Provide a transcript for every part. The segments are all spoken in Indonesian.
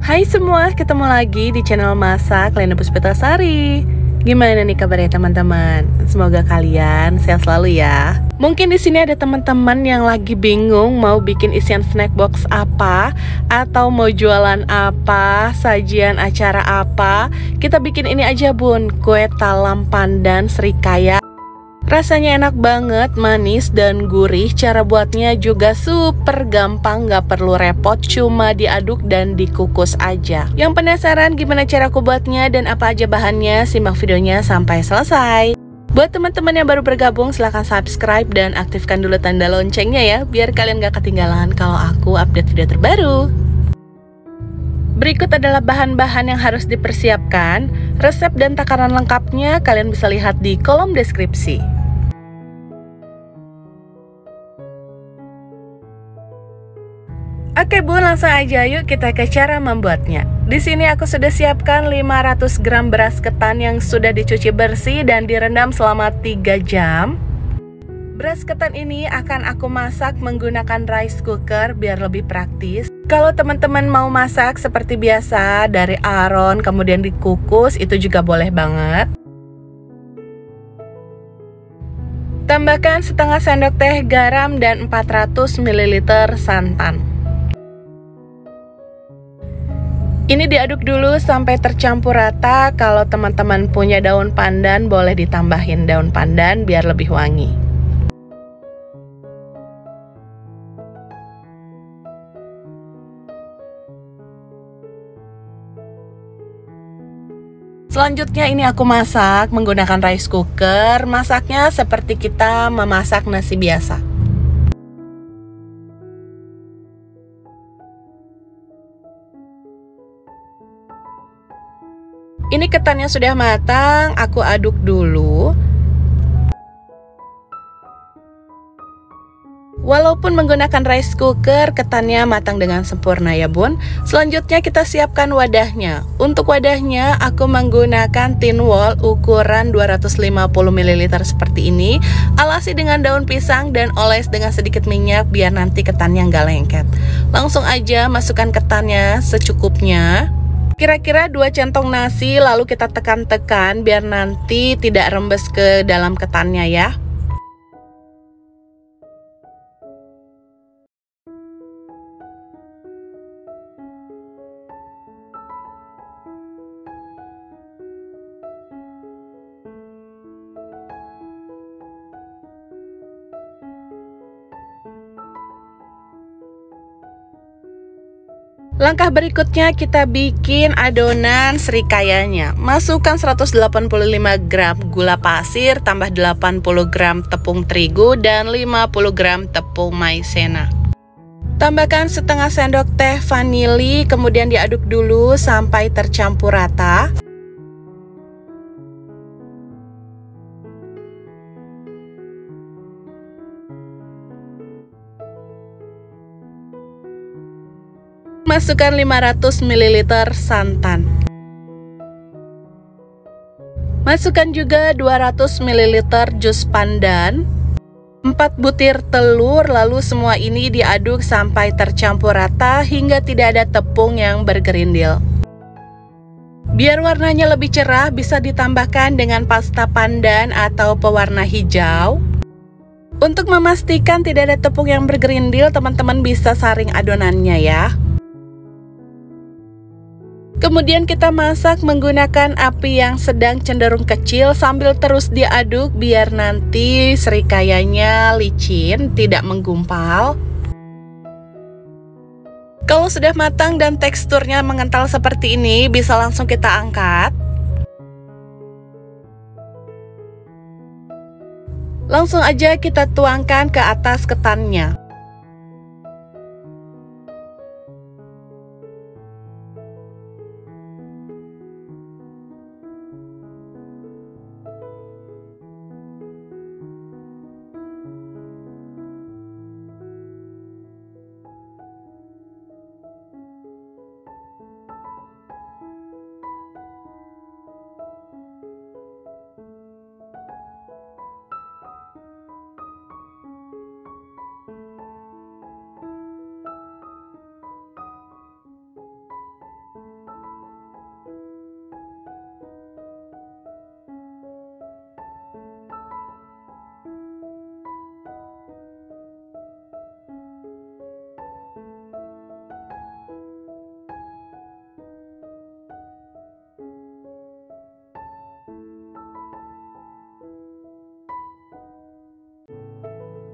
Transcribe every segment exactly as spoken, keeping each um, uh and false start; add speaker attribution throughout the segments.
Speaker 1: Hai semua, ketemu lagi di channel Masak Lena Puspitasari. Gimana nih kabarnya teman-teman? Semoga kalian sehat selalu ya. Mungkin di sini ada teman-teman yang lagi bingung mau bikin isian snack box apa, atau mau jualan apa, sajian acara apa. Kita bikin ini aja bun, kue talam pandan serikaya. Rasanya enak banget, manis dan gurih. Cara buatnya juga super gampang, gak perlu repot, cuma diaduk dan dikukus aja. Yang penasaran gimana cara aku buatnya dan apa aja bahannya? Simak videonya sampai selesai. Buat teman-teman yang baru bergabung, silahkan subscribe dan aktifkan dulu tanda loncengnya ya, biar kalian gak ketinggalan kalau aku update video terbaru. Berikut adalah bahan-bahan yang harus dipersiapkan. Resep dan takaran lengkapnya kalian bisa lihat di kolom deskripsi. Oke bun, langsung aja yuk kita ke cara membuatnya. Di sini aku sudah siapkan lima ratus gram beras ketan yang sudah dicuci bersih dan direndam selama tiga jam. Beras ketan ini akan aku masak menggunakan rice cooker biar lebih praktis. Kalau teman-teman mau masak seperti biasa dari aron kemudian dikukus, itu juga boleh banget. Tambahkan setengah sendok teh garam dan empat ratus mililiter santan. Ini diaduk dulu sampai tercampur rata. Kalau teman-teman punya daun pandan, boleh ditambahin daun pandan biar lebih wangi. Selanjutnya ini aku masak menggunakan rice cooker. Masaknya seperti kita memasak nasi biasa. Ini ketannya sudah matang, aku aduk dulu. Walaupun menggunakan rice cooker, ketannya matang dengan sempurna ya bun. Selanjutnya kita siapkan wadahnya. Untuk wadahnya aku menggunakan tin wall ukuran dua ratus lima puluh mililiter seperti ini. Alasi dengan daun pisang dan oles dengan sedikit minyak biar nanti ketannya nggak lengket. Langsung aja masukkan ketannya secukupnya. Kira-kira dua centong nasi, lalu kita tekan-tekan biar nanti tidak rembes ke dalam ketannya ya. Langkah berikutnya kita bikin adonan serikayanya. Masukkan seratus delapan puluh lima gram gula pasir, tambah delapan puluh gram tepung terigu dan lima puluh gram tepung maizena. Tambahkan setengah sendok teh vanili, kemudian diaduk dulu sampai tercampur rata. Masukkan lima ratus mililiter santan. Masukkan juga dua ratus mililiter jus pandan, empat butir telur, lalu semua ini diaduk sampai tercampur rata hingga tidak ada tepung yang bergerindil. Biar warnanya lebih cerah, bisa ditambahkan dengan pasta pandan atau pewarna hijau. Untuk memastikan tidak ada tepung yang bergerindil, teman-teman bisa saring adonannya ya. Kemudian kita masak menggunakan api yang sedang cenderung kecil sambil terus diaduk biar nanti serikayanya licin, tidak menggumpal. Kalau sudah matang dan teksturnya mengental seperti ini, bisa langsung kita angkat. Langsung aja kita tuangkan ke atas ketannya.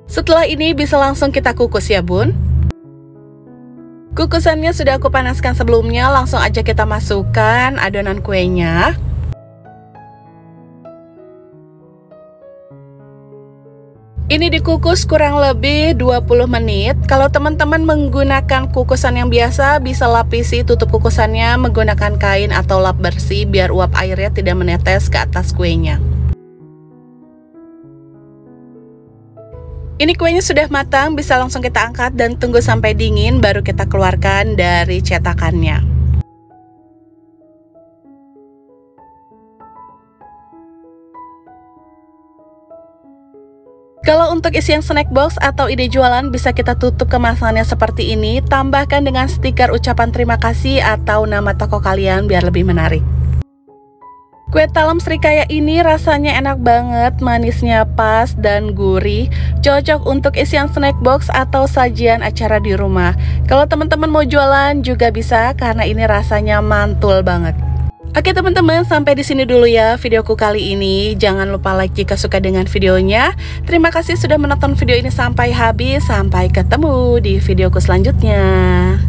Speaker 1: Setelah ini bisa langsung kita kukus ya bun. Kukusannya sudah aku panaskan sebelumnya, langsung aja kita masukkan adonan kuenya. Ini dikukus kurang lebih dua puluh menit. Kalau teman-teman menggunakan kukusan yang biasa, bisa lapisi tutup kukusannya menggunakan kain atau lap bersih biar uap airnya tidak menetes ke atas kuenya. Ini kuenya sudah matang, bisa langsung kita angkat dan tunggu sampai dingin baru kita keluarkan dari cetakannya. Kalau untuk isian snack box atau ide jualan, bisa kita tutup kemasannya seperti ini, tambahkan dengan stiker ucapan terima kasih atau nama toko kalian biar lebih menarik. Kue talam serikaya ini rasanya enak banget, manisnya pas dan gurih, cocok untuk isian snack box atau sajian acara di rumah. Kalau teman-teman mau jualan juga bisa karena ini rasanya mantul banget. Oke teman-teman, sampai di sini dulu ya videoku kali ini. Jangan lupa like jika suka dengan videonya. Terima kasih sudah menonton video ini sampai habis. Sampai ketemu di videoku selanjutnya.